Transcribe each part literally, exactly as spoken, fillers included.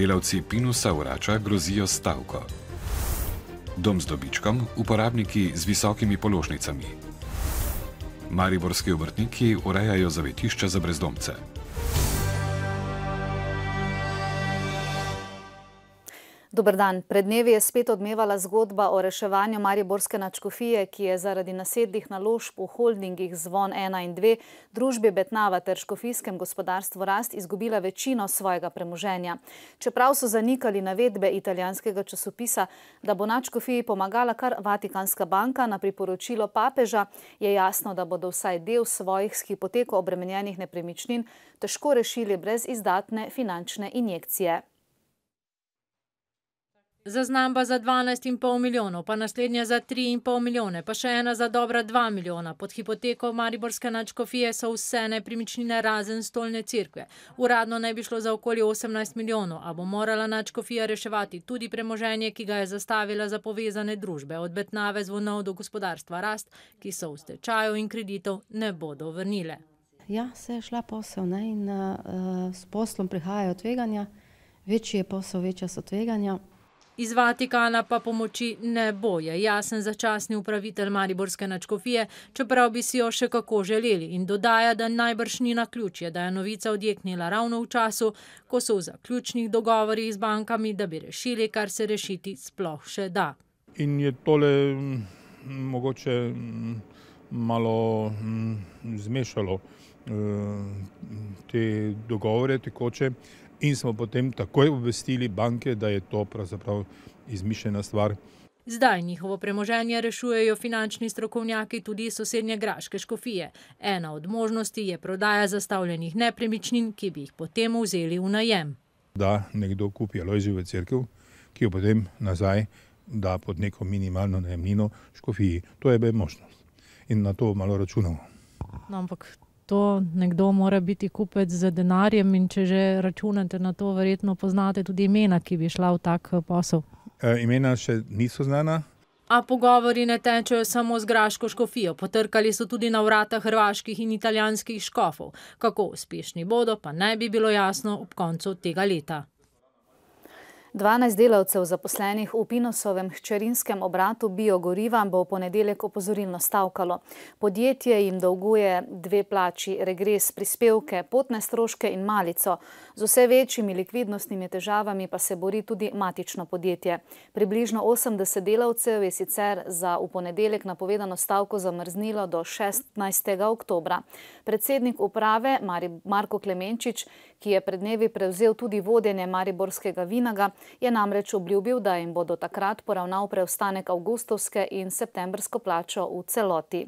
Delavci Pinusa Vrača grozijo stavko. Dom z dobičkom, uporabniki z visokimi položnicami. Mariborski obrtniki urejajo zavetišča za brezdomce. Dober dan. Pred dnevi je spet odmevala zgodba o reševanju mariborske nadškofije, ki je zaradi nasedlih naložb v holdingih Zvon ena in dve, družbi Betnava ter škofijskem gospodarstvu Rast izgubila večino svojega premoženja. Čeprav so zanikali navedbe italijanskega časopisa, da bo nadškofiji pomagala kar Vatikanska banka na priporočilo papeža, je jasno, da bodo vsaj del svojih s hipoteko obremenjenih nepremičnin težko rešili brez izdatne finančne injekcije. Zaznamba za dvanajst in pol milijonov, pa naslednja za tri in pol milijone, pa še ena za dobra dva milijona. Pod hipoteko mariborske nadškofije so vse nepremičnine razen stolne cerkve. Uradno naj bi šlo za okoli osemnajst milijonov, a bo morala nadškofija reševati tudi premoženje, ki ga je zastavila za povezane družbe, od Betnave, Zvonov do gospodarstva Rast, ki so v stečaju in kreditov ne bodo vrnile. Ja, se je šla posel, ne, in uh, s poslom prihajajo tveganja, večji je posel, večja so tveganja. Iz Vatikana pa pomoči ne bo, je jasen začasni upravitelj mariborske nadškofije, čeprav bi si jo še kako želeli, in dodaja, da najbrž ni naključje, da je novica odjeknila ravno v času, ko so v zaključnih dogovorih z bankami, da bi rešili, kar se rešiti sploh še da. In je tole m, mogoče m, malo m, zmešalo m, te dogovore tekoče. In smo potem takoj obvestili banke, da je to pravzaprav izmišljena stvar. Zdaj njihovo premoženje rešujejo finančni strokovnjaki tudi iz sosednje graške škofije. Ena od možnosti je prodaja zastavljenih nepremičnin, ki bi jih potem vzeli v najem. Da nekdo kupi Alojzijevo cerkev, ki jo potem nazaj da pod neko minimalno najemnino škofiji. To je be možnost. In na to malo računamo. No, ampak to nekdo mora biti kupec z denarjem, in če že računate na to, verjetno poznate tudi imena, ki bi šla v tak posel. E, imena še niso znana. A pogovori ne tečejo samo z graško škofijo. Potrkali so tudi na vrata hrvaških in italijanskih škofov. Kako uspešni bodo, pa naj bi bilo jasno ob koncu tega leta. dvanajst delavcev zaposlenih v Pinusovem hčerinskem obratu biogoriva bo v ponedeljek opozorilno stavkalo. Podjetje jim dolguje dve plači, regres, prispevke, potne stroške in malico. Z vse večjimi likvidnostnimi težavami pa se bori tudi matično podjetje. Približno osemdeset delavcev je sicer za v ponedeljek napovedano stavko zamrznilo do šestnajstega oktobra. Predsednik uprave Marko Klemenčič, ki je pred dnevi prevzel tudi vodenje mariborskega Vinaga, je namreč obljubil, da jim bo do takrat poravnal preostanek avgustovske in septembrsko plačo v celoti.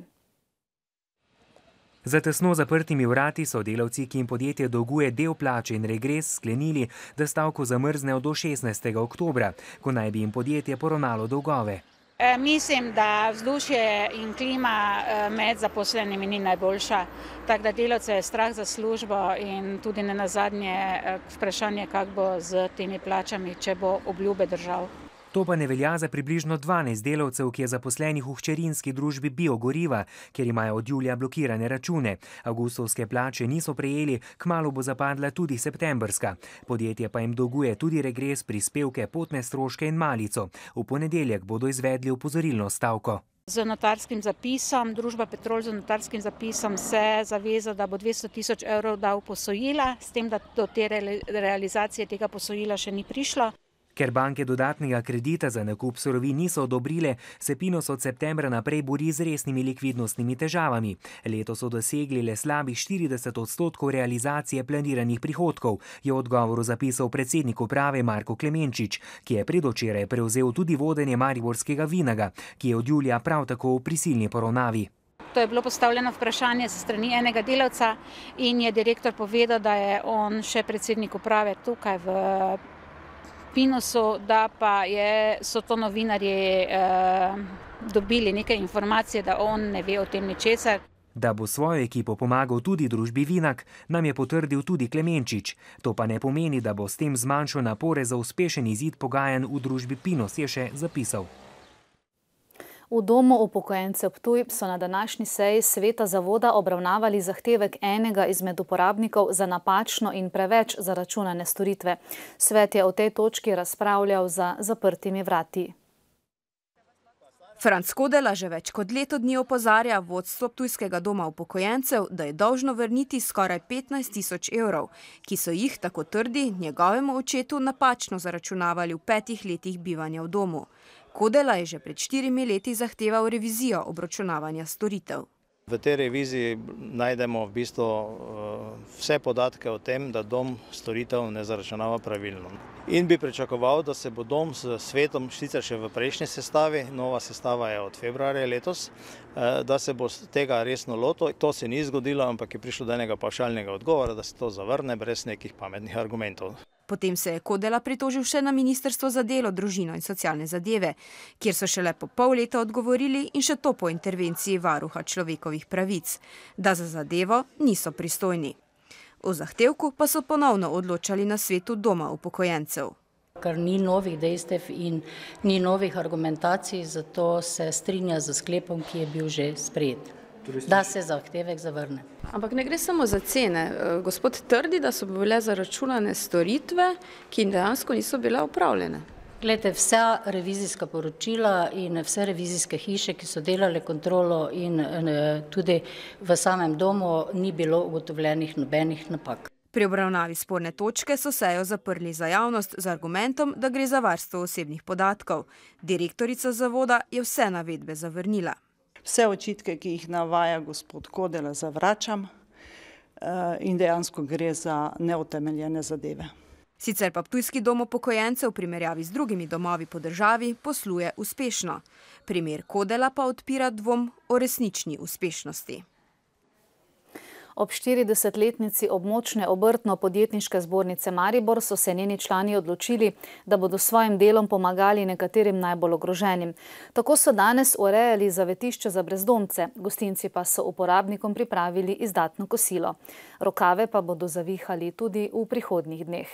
Za tesno zaprtimi vrati so delavci, ki jim podjetje dolguje del plače in regres, sklenili, da stavko zamrznejo do šestnajstega oktobra, ko naj bi jim podjetje poravnalo dolgove. E, mislim, da vzdušje in klima med zaposlenimi ni najboljša, tako da delavce je strah za službo in tudi ne nazadnje vprašanje, kako bo z temi plačami, če bo obljube držal. To pa ne velja za približno dvanajst delavcev, ki je zaposlenih v hčerinski družbi Biogoriva, kjer imajo od julija blokirane račune. Avgustovske plače niso prejeli, kmalu bo zapadla tudi septembrska. Podjetje pa jim dolguje tudi regres, prispevke, potne stroške in malico. V ponedeljek bodo izvedli opozorilno stavko. Z notarskim zapisom, družba Petrol z notarskim zapisom se zaveza, da bo dvesto tisoč evrov dal posojila, s tem, da do te realizacije tega posojila še ni prišlo. Ker banke dodatnega kredita za nakup surovin niso odobrile, se Pinus od septembra naprej bori z resnimi likvidnostnimi težavami. Letos so dosegli le slabih štirideset odstotkov realizacije planiranih prihodkov, je v odgovoru zapisal predsednik uprave Marko Klemenčič, ki je predvčeraj prevzel tudi vodenje mariborskega Vinaga, ki je od julija prav tako v prisilni poravnavi. To je bilo postavljeno vprašanje sa strani enega delavca in je direktor povedal, da je on še predsednik uprave tukaj v Pinusu, da pa je, so to novinarji eh, dobili neke informacije, da on ne ve o tem ničesar. Da bo svojo ekipo pomagal tudi družbi Vinag, nam je potrdil tudi Klemenčič. To pa ne pomeni, da bo s tem zmanjšal napore za uspešen izid pogajanj v družbi Pinus, je še zapisal. V domu upokojencev Ptuj so na današnji seji sveta zavoda obravnavali zahtevek enega izmed uporabnikov za napačno in preveč zaračunane storitve. Svet je o tej točki razpravljal za zaprtimi vrati. Franc Kodela že več kot leto dni opozarja vodstvo Ptujskega doma upokojencev, da je dolžno vrniti skoraj petnajst tisoč evrov, ki so jih, tako trdi, njegovemu očetu napačno zaračunavali v petih letih bivanja v domu. Kodela je že pred štirimi leti zahteval revizijo obračunavanja storitev. V tej reviziji najdemo v bistvu vse podatke o tem, da dom storitev ne zaračunava pravilno. In bi pričakoval, da se bo dom s svetom, sicer še v prejšnji sestavi, nova sestava je od februarja letos, da se bo tega resno lotil. To se ni zgodilo, ampak je prišlo do enega pavšalnega odgovora, da se to zavrne brez nekih pametnih argumentov. Potem se je Kodela pritožil še na Ministrstvo za delo, družino in socialne zadeve, kjer so šele po pol leta odgovorili in še to po intervenciji varuha človekovih pravic, da za zadevo niso pristojni. O zahtevku pa so ponovno odločali na svetu doma upokojencev. Ker ni novih dejstev in ni novih argumentacij, zato se strinja z sklepom, ki je bil že sprejet, da se zahtevek zavrne. Ampak ne gre samo za cene. Gospod trdi, da so bile zaračunane storitve, ki dejansko niso bile opravljene. Glejte, vsa revizijska poročila in vse revizijske hiše, ki so delale kontrolo in tudi v samem domu, ni bilo ugotovljenih nobenih napak. Pri obravnavi sporne točke so sejo zaprli za javnost z argumentom, da gre za varstvo osebnih podatkov. Direktorica zavoda je vse navedbe zavrnila. Vse očitke, ki jih navaja gospod Kodela, zavračam in dejansko gre za neutemeljene zadeve. Sicer pa Ptujski dom upokojencev v primerjavi z drugimi domovi po državi posluje uspešno. Primer Kodela pa odpira dvom o resnični uspešnosti. Ob štiridesetletnici območne obrtno-podjetniške zbornice Maribor so se njeni člani odločili, da bodo s svojim delom pomagali nekaterim najbolj ogroženim. Tako so danes urejali zavetišče za brezdomce, gostinci pa so uporabnikom pripravili izdatno kosilo. Rokave pa bodo zavihali tudi v prihodnjih dneh.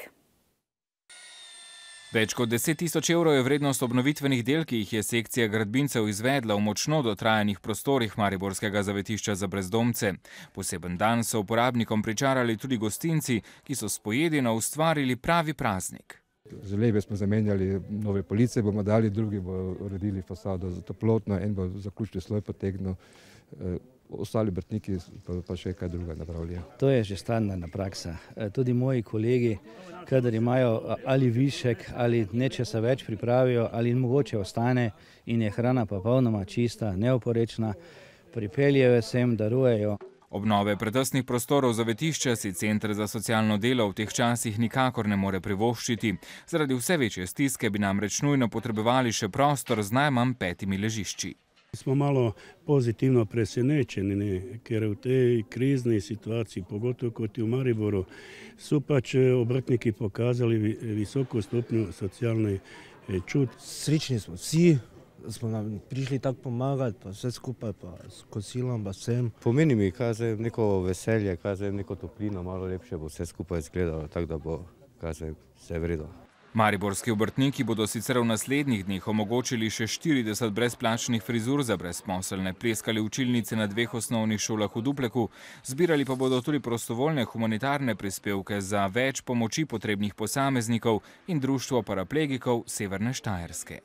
Več kot deset tisoč evrov je vrednost obnovitvenih del, ki jih je sekcija gradbincev izvedla v močno dotrajanih prostorih mariborskega zavetišča za brezdomce. Poseben dan so uporabnikom pričarali tudi gostinci, ki so s pojedino ustvarili pravi praznik. Želebe smo zamenjali, nove police bomo dali, drugi bo uredili fasado za toplotno, en bo zaključni sloj potegnil, ostali obrtniki pa še kaj druga napravljajo. To je že standardna praksa. Tudi moji kolegi, kadar imajo ali višek ali nečesa več pripravijo ali mogoče ostane in je hrana pa popolnoma čista, neoporečna, pripeljejo sem, darujejo. Obnove pretesnih prostorov zavetišča si Center za socialno delo v teh časih nikakor ne more privoščiti. Zaradi vse večje stiske bi namreč nujno potrebovali še prostor z najmanj petimi ležišči. Smo malo pozitivno presenečeni, ne? Ker v tej krizni situaciji, pogotovo kot je v Mariboru, so pač obrtniki pokazali visoko stopnjo socialne čut. Srečni smo vsi, smo nam prišli tako pomagati, pa vse skupaj, pa s kosilom, pa vsem. Pomeni mi, kaže neko veselje, kaže neko toplino, malo lepše bo vse skupaj izgledalo, tako da bo, kaže, vse vredo. Mariborski obrtniki bodo sicer v naslednjih dneh omogočili še štirideset brezplačnih frizur za brezposelne, pleskali učilnice na dveh osnovnih šolah v Dupleku, zbirali pa bodo tudi prostovoljne humanitarne prispevke za več pomoči potrebnih posameznikov in društvo paraplegikov Severne Štajerske.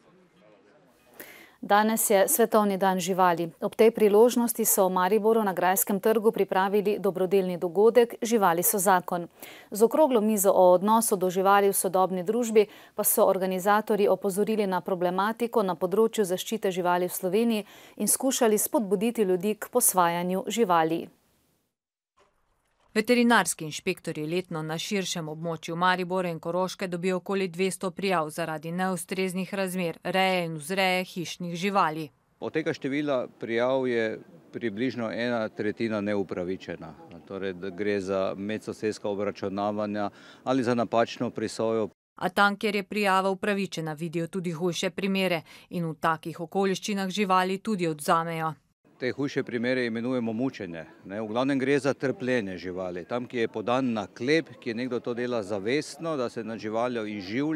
Danes je Svetovni dan živali. Ob tej priložnosti so v Mariboru na Grajskem trgu pripravili dobrodelni dogodek Živali so zakon. Z okroglo mizo o odnosu do živali v sodobni družbi pa so organizatorji opozorili na problematiko na področju zaščite živali v Sloveniji in skušali spodbuditi ljudi k posvajanju živali. Veterinarski inšpektorji letno na širšem območju Maribora in Koroške dobijo okoli dvesto prijav zaradi neustreznih razmer reje in vzreje hišnih živali. Od tega števila prijav je približno ena tretjina neupravičena. Torej, da gre za medsosedska obračunavanja ali za napačno prisojo. A tam, kjer je prijava upravičena, vidijo tudi hujše primere in v takih okoliščinah živali tudi odvzamejo. Te hujše primere imenujemo mučenje. Ne? V glavnem gre za trpljenje živali. Tam, ki je podan naklep, ki je nekdo to dela zavestno, da se nad živaljo izživlja.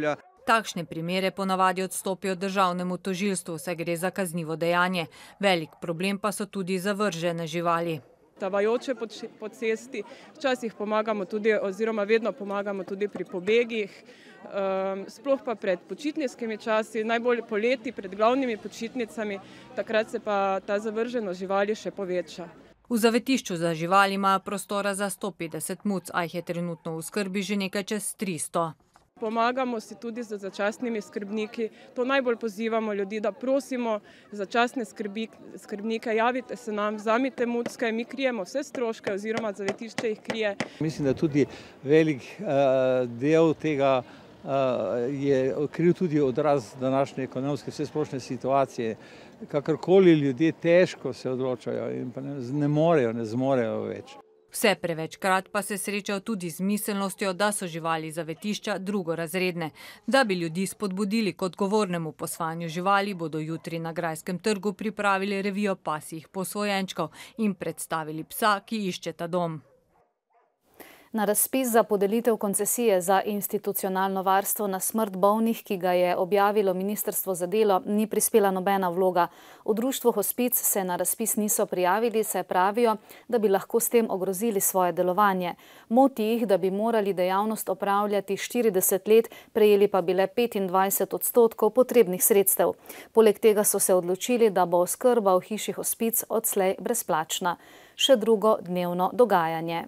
Takšne primere ponavadi odstopijo državnemu tožilstvu, saj gre za kaznivo dejanje. Velik problem pa so tudi zavržene živali. Tavajoče po cesti, včasih pomagamo tudi, oziroma vedno pomagamo tudi pri pobegih, sploh pa pred počitniškimi časi, najbolj poleti pred glavnimi počitnicami, takrat se pa ta zavrženost živali še poveča. V zavetišču za živali imajo prostora za sto petdeset muc, a jih je trenutno v skrbi že nekaj čez tristo. Pomagamo si tudi z začasnimi skrbniki. To najbolj pozivamo ljudi, da prosimo začasne skrbnike, javite se nam, vzamite mucke, mi krijemo vse stroške oziroma zavetišče jih krije. Mislim, da tudi velik del tega je kriv tudi odraz današnje ekonomske vsesplošne situacije. Kakorkoli ljudje težko se odločajo in pa ne morejo, ne zmorejo več. Vse prevečkrat pa se srečajo tudi z miselnostjo, da so živali zavetišča drugorazredne. Da bi ljudi spodbudili k odgovornemu posvajanju živali, bodo jutri na Grajskem trgu pripravili revijo pasjih posvojenčkov in predstavili psa, ki išče ta dom. Na razpis za podelitev koncesije za institucionalno varstvo na smrt bolnih, ki ga je objavilo Ministrstvo za delo, ni prispela nobena vloga. V društvu Hospic se na razpis niso prijavili, saj pravijo, da bi lahko s tem ogrozili svoje delovanje. Moti jih, da bi morali dejavnost opravljati štirideset let, prejeli pa bile petindvajset odstotkov potrebnih sredstev. Poleg tega so se odločili, da bo oskrba v hiši Hospic odslej brezplačna. Še drugo dnevno dogajanje.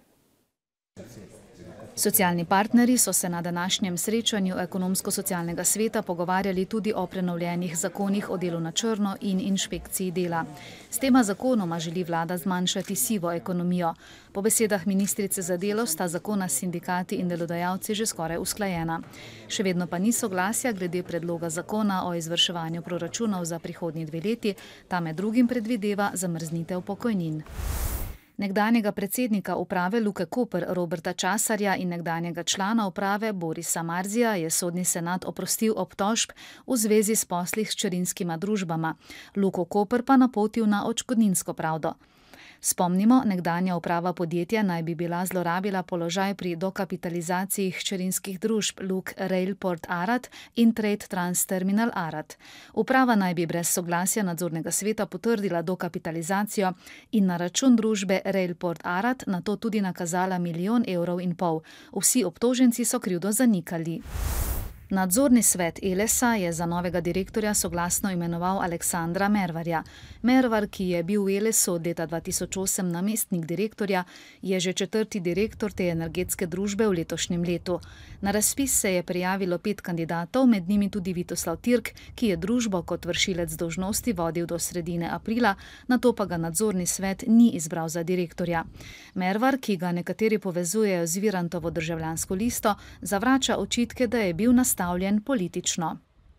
Socialni partnerji so se na današnjem srečanju ekonomsko-socialnega sveta pogovarjali tudi o prenovljenih zakonih o delu na črno in inšpekciji dela. S tema zakonoma želi vlada zmanjšati sivo ekonomijo. Po besedah ministrice za delo sta zakona s sindikati in delodajalci že skoraj usklajena. Še vedno pa ni soglasja glede predloga zakona o izvrševanju proračunov za prihodnji dve leti, ta med drugim predvideva zamrznitev pokojnin. Nekdanjega predsednika uprave Luke Koper Roberta Časarja in nekdanjega člana uprave Borisa Marzija je sodni senat oprostil obtožb v zvezi s posli s hčerinskima družbama. Luko Koper pa napotil na odškodninsko pravdo. Spomnimo, nekdanja uprava podjetja naj bi bila zlorabila položaj pri dokapitalizaciji hčerinskih družb Luke Railport Arad in Trade Trans Terminal Arad. Uprava naj bi brez soglasja nadzornega sveta potrdila dokapitalizacijo in na račun družbe Railport Arad nato tudi nakazala milijon evrov in pol. Vsi obtoženci so krivdo zanikali. Nadzorni svet Elesa je za novega direktorja soglasno imenoval Aleksandra Mervarja. Mervar, ki je bil v Elesu od leta dva tisoč osem namestnik direktorja, je že četrti direktor te energetske družbe v letošnjem letu. Na razpis se je prijavilo pet kandidatov, med njimi tudi Vitoslav Tirk, ki je družbo kot vršilec dolžnosti vodil do sredine aprila, nato pa ga nadzorni svet ni izbral za direktorja. Mervar, ki ga nekateri povezujejo z Virantovo državljansko listo, zavrača očitke, da je bil nastavljen politično.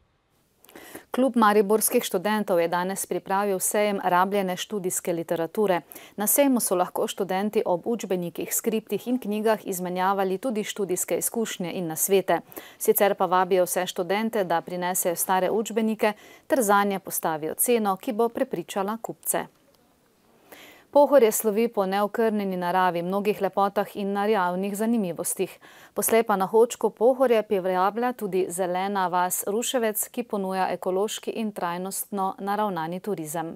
Klub mariborskih študentov je danes pripravil sejem rabljene študijske literature. Na sejmu so lahko študenti ob učbenikih, skriptih in knjigah izmenjavali tudi študijske izkušnje in nasvete. Sicer pa vabijo vse študente, da prinesejo stare učbenike ter zanje postavijo ceno, ki bo prepričala kupce. Pohorje slovi po neokrnjeni naravi, mnogih lepotah in naravnih zanimivostih. Poslej pa na Hočku Pohorje privablja tudi zelena vas Ruševec, ki ponuja ekološki in trajnostno naravnani turizem.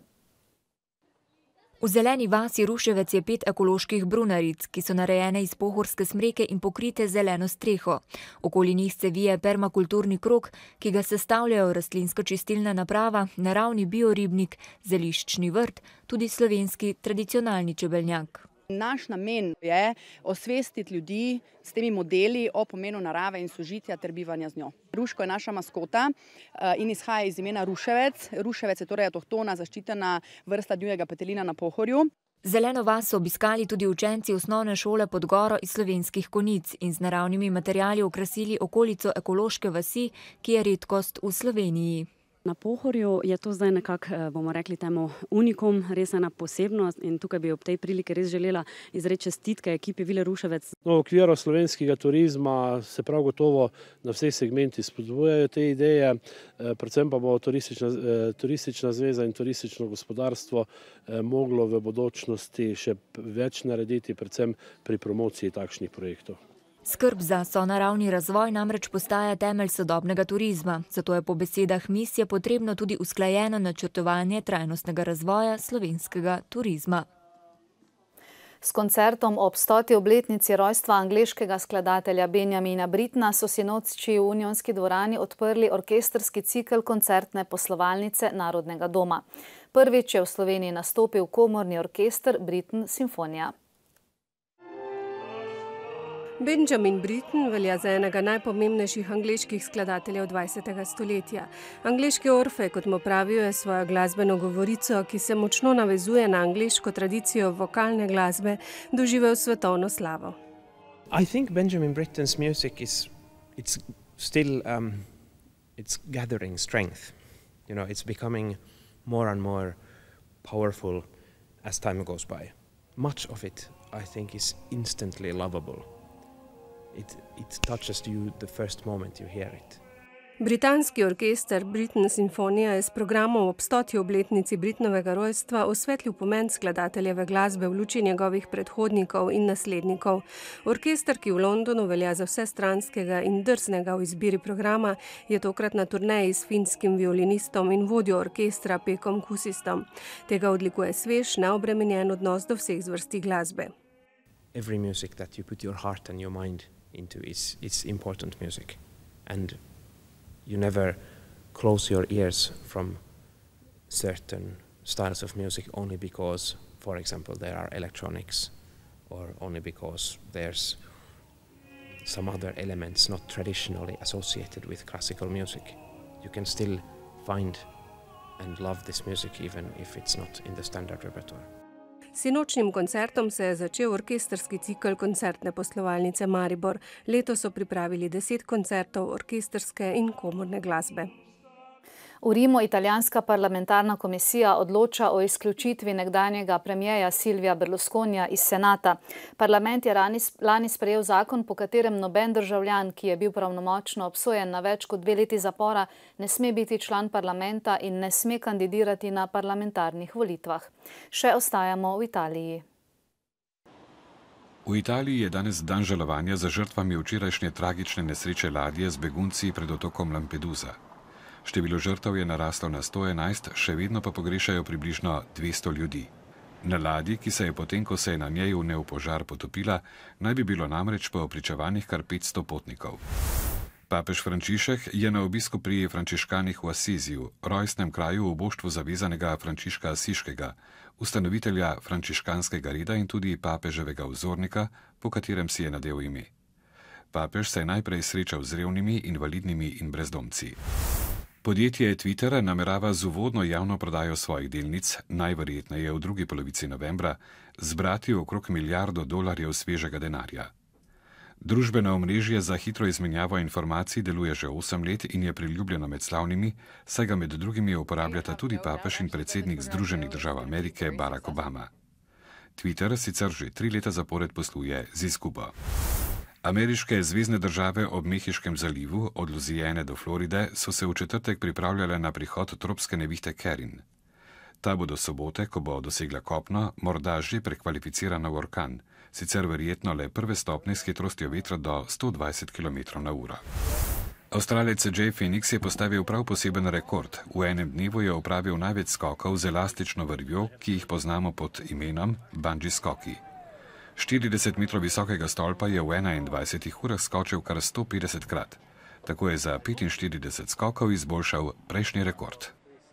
V zeleni vasi Ruševec je pet ekoloških brunaric, ki so narejene iz pohorske smreke in pokrite zeleno streho. Okoli njih se vije permakulturni krog, ki ga sestavljajo rastlinska čistilna naprava, naravni bioribnik, zeliščni vrt, tudi slovenski tradicionalni čebeljak. Naš namen je osvestiti ljudi s temi modeli o pomenu narave in sožitja ter bivanja z njo. Ruško je naša maskota in izhaja iz imena Ruševec. Ruševec je torej avtohtona zaščitena vrsta divjega petelina na Pohorju. Zeleno vas so obiskali tudi učenci osnovne šole pod goro iz Slovenskih Konjic in z naravnimi materiali okrasili okolico ekološke vasi, ki je redkost v Sloveniji. Na Pohorju je to zdaj nekako, bomo rekli temu, unikum, res ena posebnost in tukaj bi ob tej priliki res želela izreči čestitke ekipi Vile Ruševec. No, v okviru slovenskega turizma se prav gotovo na vseh segmentih spodbujajo te ideje, predvsem pa bo turistična, turistična zveza in turistično gospodarstvo moglo v bodočnosti še več narediti, predvsem pri promociji takšnih projektov. Skrb za sonaravni razvoj namreč postaja temelj sodobnega turizma, zato je po besedah misije potrebno tudi usklajeno načrtovanje trajnostnega razvoja slovenskega turizma. S koncertom ob stoti obletnici rojstva angleškega skladatelja Benjamina Brittna so sinoči v Unionski dvorani odprli orkestrski cikel koncertne poslovalnice Narodnega doma. Prvič je v Sloveniji nastopil komorni orkester Britten Simfonija. Benjamin Britten velja za enega najpomembnejših angleških skladateljev dvajsetega stoletja. Angleški Orfej, kot mu pravijo, je svojo glasbeno govorico, ki se močno navezuje na angleško tradicijo vokalne glasbe, doživel svetovno slavo. I think Benjamin Britten's music is it's still um, it's gathering strength. You know, it's becoming more and more powerful as time goes by. Much of it, I think, is instantly lovable. It, it touches you the first moment you hear it. Britanski orkester Britten Simfonija je s programom ob stoti obletnici Brittnovega rojstva osvetlil pomen skladateljeve glasbe v luči njegovih predhodnikov in naslednikov. Orkester, ki v Londonu velja za vsestranskega in drznega v izbiri programa, je tokrat na turneji s finskim violinistom in vodjo orkestra Pekom Kusistom. Tega odlikuje svež, neobremenjen odnos do vseh zvrsti glasbe. Every music that you put your heart and your mind into is it's important music, and you never close your ears from certain styles of music only because, for example, there are electronics, or only because there's some other elements not traditionally associated with classical music. You can still find and love this music even if it's not in the standard repertoire. Sinočnim koncertom se je začel orkestrski cikel koncertne poslovalnice Maribor. Letos so pripravili deset koncertov orkestrske in komorne glasbe. V Rimu italijanska parlamentarna komisija odloča o izključitvi nekdanjega premierja Silvija Berlusconija iz senata. Parlament je lani sprejel zakon, po katerem noben državljan, ki je bil pravnomočno obsojen na več kot dve leti zapora, ne sme biti član parlamenta in ne sme kandidirati na parlamentarnih volitvah. Še ostajamo v Italiji. V Italiji je danes dan žalovanja za žrtvami včerajšnje tragične nesreče ladje z begunci pred otokom Lampedusa. Število žrtev je naraslo na sto enajst, še vedno pa pogrešajo približno dvesto ljudi. Na ladji, ki se je potem, ko se je na njej vnel požar, potopila, naj bi bilo namreč po pričevanjih kar petsto potnikov. Papež Frančišek je na obisku pri frančiškanih v Asiziju, rojstnem kraju v boštvu zavezanega Frančiška Asiškega, ustanovitelja frančiškanskega reda in tudi papeževega vzornika, po katerem si je nadel ime. Papež se je najprej srečal z revnimi, invalidnimi in brezdomci. Podjetje Twitter namerava z uvodno javno prodajo svojih delnic, najverjetneje v drugi polovici novembra, zbrati okrog milijardo dolarjev svežega denarja. Družbeno omrežje za hitro izmenjavo informacij deluje že osem let in je priljubljeno med slavnimi, saj ga med drugimi uporabljata tudi papež in predsednik Združenih držav Amerike Barack Obama. Twitter sicer že tri leta zapored posluje z izgubo. Ameriške zvezne države ob Mehiškem zalivu, od Luzijane do Floride, so se v četrtek pripravljale na prihod tropske nevihte Karin. Ta bo do sobote, ko bo dosegla kopno, morda že prekvalificirana v orkan, sicer verjetno le prve stopnje s hitrostjo vetra do sto dvajset kilometrov na uro. Avstralec Jay Phoenix je postavil prav poseben rekord. V enem dnevu je opravil največ skokov z elastično vrvjo, ki jih poznamo pod imenom bungee skoki. štirideset metrov visokega stolpa je v enaindvajsetih urah skočil kar sto petdeset krat. Tako je za petinštirideset skokov izboljšal prejšnji rekord.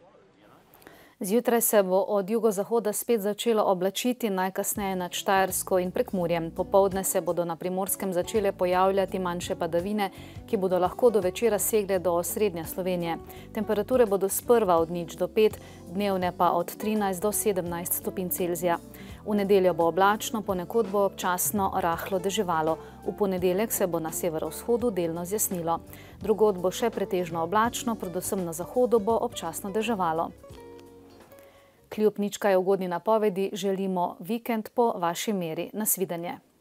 Zjutraj se bo od jugozahoda spet začelo oblačiti, najkasneje nad Štajersko in Prekmurjem. Popoldne se bodo na Primorskem začele pojavljati manjše padavine, ki bodo lahko do večera segle do osrednje Slovenije. Temperature bodo sprva od nič do pet, dnevne pa od trinajst do sedemnajst stopinj Celzija. V nedeljo bo oblačno, ponekod bo občasno rahlo deževalo. V ponedeljek se bo na severovzhodu delno zjasnilo. Drugod bo še pretežno oblačno, predvsem na zahodu bo občasno deževalo. Kljub ničkaj ugodni napovedi želimo vikend po vaši meri. Nasvidenje.